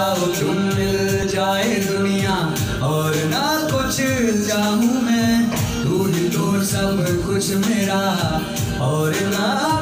जाओ तुम, मिल जाए दुनिया और ना कुछ चाहूँ मैं, तू ही तो सब कुछ मेरा और ना